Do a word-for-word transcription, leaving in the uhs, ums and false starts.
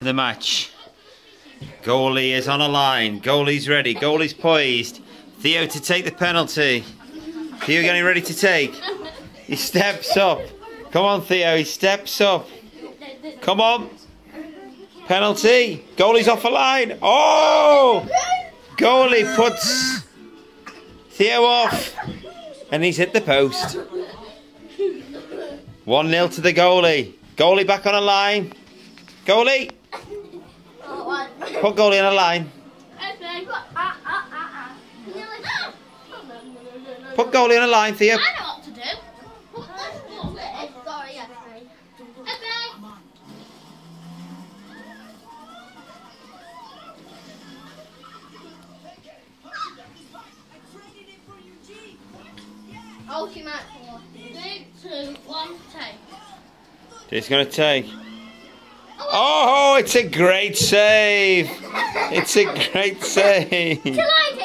The match. Goalie is on a line. Goalie's ready. Goalie's poised. Theo to take the penalty. Theo getting ready to take. He steps up. Come on, Theo. He steps up. Come on. Penalty. Goalie's off a line. Oh! Goalie puts Theo off. And he's hit the post. one nil to the goalie. Goalie back on a line. Goalie. Put goalie on a line. Put goalie on a line, Theo. I know what to do. Sorry, Esme. Esme. Oh, she might fall. Three, two, one, take. He's going to take. Oh, it's a great save. It's a great save.